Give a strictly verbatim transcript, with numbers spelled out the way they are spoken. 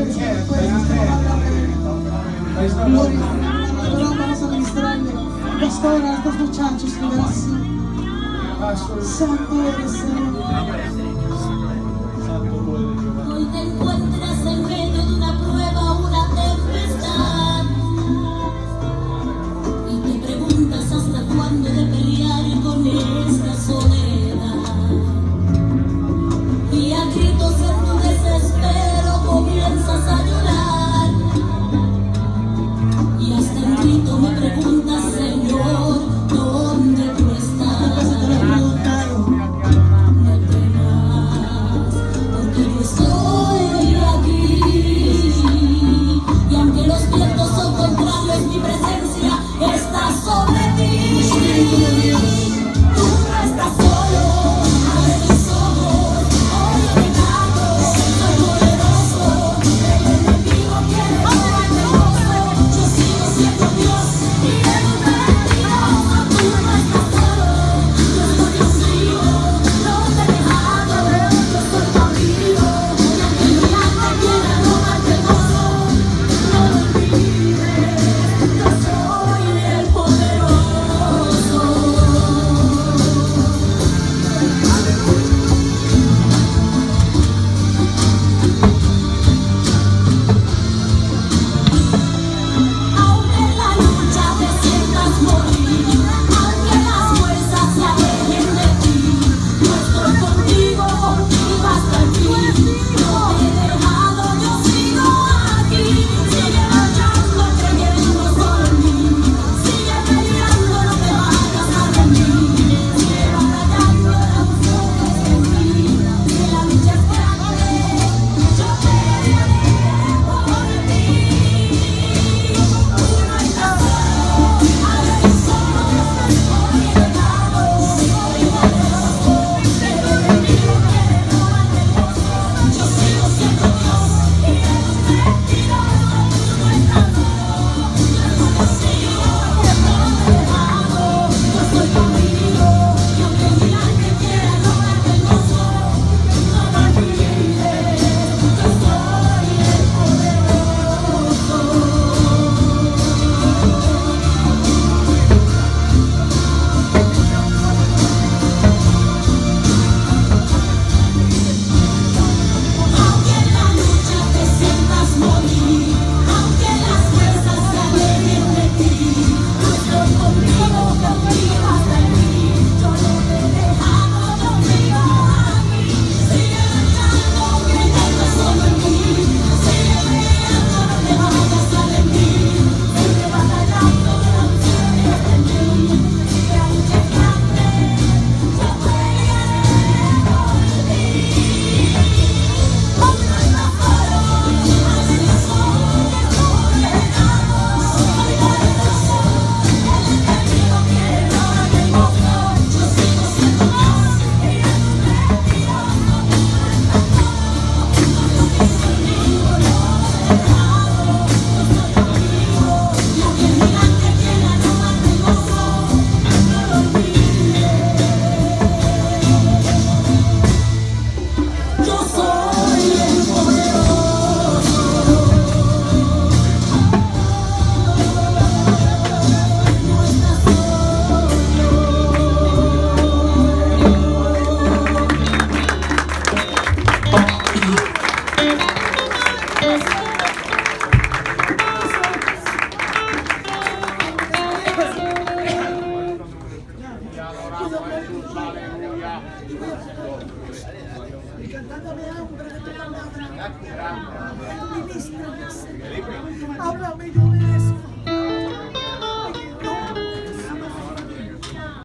Gloria, ahora vamos a ministrarle. Pastor, a estos muchachos, liberación. Santo eres, Señor. Hoy te encuentras en medio de una prueba, una tempestad, y te preguntas hasta cuándo de pelear con esta soledad. Y a gritos en tu desespero comienzas a llorar, y hasta en grito me preguntas, Señor, ¿dónde tú estás? No temas, porque yo estoy aquí, y aunque los vientos son contrarios, mi presencia está sobre ti. Tú no estás solo, abre tus ojos, hoy he llegado, soy poderoso, el enemigo quiere robarte el gozo, yo sigo siendo Dios y él es mentiroso. Tú no estás solo, yo soy contigo, no te he dejado, yo soy tu amigo, y aunque mi alma quiera robarte el gozo, no lo olvides, yo soy el poderoso. Aunque en la lucha te sientas morir, aunque las fuerzas se alejen de ti, yo estoy contigo, contigo hasta el fin. No te he dejado, yo sigo aquí. Sigue luchando, creyendo solo en mí. Sigue peleando, no te vayas a rendir. Sigue batallando, la unción es en mí. Si la lucha es grande, yo pelearé por ti. Tú no estás solo, abre tus ojos, hoy he llegado, soy poderoso, el enemigo quiere robarte el gozo, yo sigo siendo Dios y él es mentiroso. Tú no estás solo, yo estoy contigo, no te he dejado, yo soy tu amigo, y aunque mi ángel quiera robarte el gozo, no lo olvides, yo soy el poderoso. Aunque en la lucha te sientas morir, aunque las fuerzas se alejen de ti, yo estoy contigo, contigo hasta el fin. Yo no te he dejado, yo sigo aquí. Sigue luchando, creyendo solo en mí. Sigue peleando, no te vayas a rendir. Sigue batallando, la unción es en mí. Si la lucha es grande, yo pelearé por ti. Tú no estás solo, abre tus ojos, hoy he llegado, soy poderoso, el enemigo quiere robarte el gozo, yo sigo siendo Dios y él es mentiroso. Tú no estás solo, yo estoy contigo, no te he dejado, yo soy tu amigo, y aunque mi ángel quiera robarte el gozo, no lo olvides, yo soy el poderoso. No estás solo. Y cantándole hambre de tu palabra. Ministra, Señor. Háblame, yo